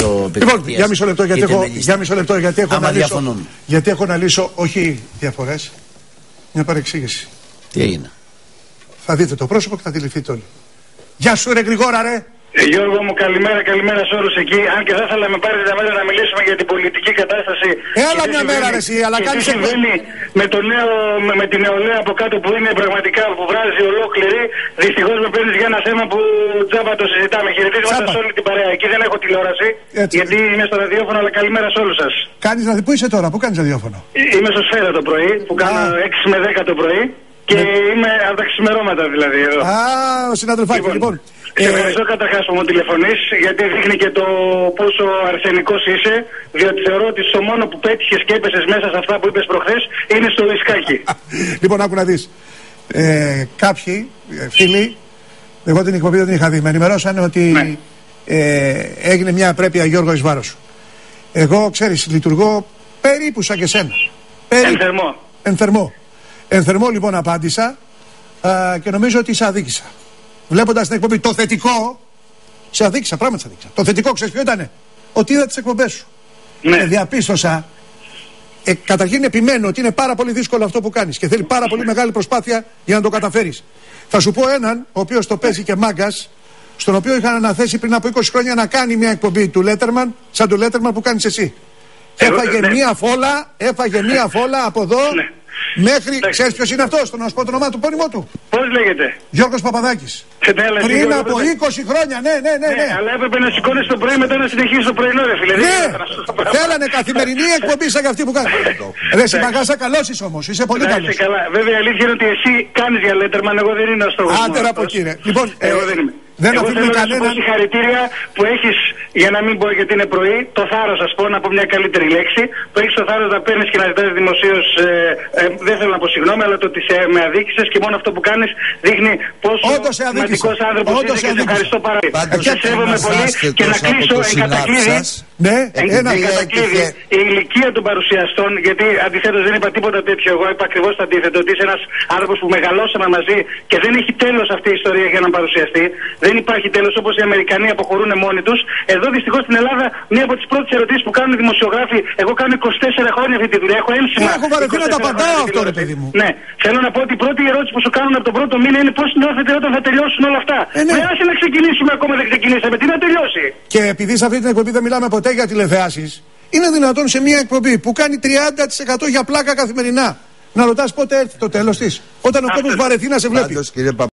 επίπεδο. Λοιπόν, για μισό λεπτό, γιατί έχω να λύσω, όχι διαφορές, μια παρεξήγηση. Τι έγινε? Θα δείτε το πρόσωπο και θα αντιληφθείτε όλοι. Γεια σου, ρε Γρηγόρα, ρε! Γιώργο μου, καλημέρα σε όλους εκεί. Αν και θα ήθελα να με πάρετε τα μέρα να μιλήσουμε για την πολιτική κατάσταση. Έλα μια μέρα, ρε, εσύ, αλλά κάνεις συμβαίνει με την νεολαία από κάτω που είναι πραγματικά που βράζει ολόκληρη. Δυστυχώς με παίρνεις για ένα θέμα που τζάμπα το συζητάμε. Χαιρετίσματα σε όλη την παρέα. Εκεί δεν έχω τηλεόραση. Έτσι. Γιατί είμαι στο ραδιόφωνο, αλλά καλημέρα σε όλους σας. Πού είσαι τώρα, πού κάνεις ραδιόφωνο? Είμαι στο Σφαίρα το πρωί, που κάνω 6 με 10 το πρωί. Και είμαι από τα ξημερώματα δηλαδή εδώ. Ο συναδελφάκι, λοιπόν. Σε ευχαριστώ καταρχάς που μου τηλεφωνείς, γιατί δείχνει και το πόσο αρσενικός είσαι, διότι θεωρώ ότι στο μόνο που πέτυχες και έπεσες μέσα σε αυτά που είπες προχθές είναι στο δισκάκι. Λοιπόν, άκου να δεις. Κάποιοι φίλοι, εγώ την εκπομπή δεν την είχα δει, με ενημερώσανε ότι έγινε μια απρέπεια, Γιώργο, εις βάρος σου. Εγώ, ξέρεις, λειτουργώ περίπου σαν και σένα. Εν θερμό λοιπόν απάντησα και νομίζω ότι σε αδίκησα. Βλέποντας την εκπομπή, το θετικό, σε αδίκησα, πράγματι σε αδίκησα. Το θετικό, ξέρεις ποιο ήτανε? Ότι είδα τις εκπομπές σου. Ναι. Και διαπίστωσα, καταρχήν επιμένω ότι είναι πάρα πολύ δύσκολο αυτό που κάνεις και θέλει πάρα πολύ μεγάλη προσπάθεια για να το καταφέρεις. Θα σου πω έναν, ο οποίος το παίζει και μάγκας, στον οποίο είχαν αναθέσει πριν από 20 χρόνια να κάνει μια εκπομπή του Letterman, σαν του Letterman που κάνεις εσύ. Έφαγε μία φόλα από εδώ. Ναι. Μέχρι. Ξέρεις ποιος είναι αυτός, να σου πω το όνομά του, πόνιμο του? Πώς λέγεται? Γιώργος Παπαδάκης. Πριν από 20 χρόνια, ναι. Αλλά έπρεπε να σηκώνεις το πρωί μετά να συνεχίσεις το πρωινό, ρε φίλε. Ναι, θέλανε καθημερινή εκπομπή σαν αυτή που κάνεις. Ρε Συμπαγάσα, καλός είσαι όμως, είσαι πολύ καλός. Βέβαια, η αλήθεια είναι ότι εσύ κάνεις για Letterman, εγώ δεν είναι ο στόχος. Άντερα από εκεί, ρε. Λοιπόν, εγώ δεν είμαι. Δεν αφήνουμε κανέναν. Συγχαρητήρια που έχεις, για να μην πω γιατί είναι πρωί, το θάρρος, ας πω, να πω μια καλύτερη λέξη, που έχεις το θάρρος να παίρνεις και να ζητάς δημοσίως. Δεν θέλω να πω συγγνώμη, αλλά το ότι με αδίκησες και μόνο αυτό που κάνεις δείχνει πόσο σημαντικός άνθρωπος είσαι και σε ευχαριστώ πάρα πολύ. Σε σέβομαι πολύ και να κλείσω εν κατακλείδη. Η ηλικία των παρουσιαστών, γιατί αντιθέτως δεν είπα τίποτα τέτοιο, εγώ είπα ακριβώς το αντίθετο, ότι είσαι ένας άνθρωπος που μεγαλώσαμε μαζί και δεν έχει τέλος αυτή η ιστορία για να παρουσιαστεί. Δεν υπάρχει τέλος, όπως οι Αμερικανοί αποχωρούν μόνοι τους. Εδώ δυστυχώς στην Ελλάδα, μία από τις πρώτες ερωτήσεις που κάνουν οι δημοσιογράφοι, εγώ κάνω 24 χρόνια αυτή τη δουλειά. Έχω έμψημα. Έχω βαρεθεί να τα απαντάω αυτό, ρε παιδί μου. Ναι, θέλω να πω ότι η πρώτη ερώτηση που σου κάνουν από τον πρώτο μήνα είναι πώς νιώθετε όταν θα τελειώσουν όλα αυτά. Ναι. Άσε να ξεκινήσουμε, ακόμα δεν ξεκινήσαμε. Τι να τελειώσει. Και επειδή σε αυτή την εκπομπή δεν μιλάμε ποτέ για τηλεθεάσεις, είναι δυνατόν σε μια εκπομπή που κάνει 30% για πλάκα καθημερινά να ρωτάς πότε έρθει το τέλος της, όταν ο κόσμος βαρεθεί να σε βλέπει?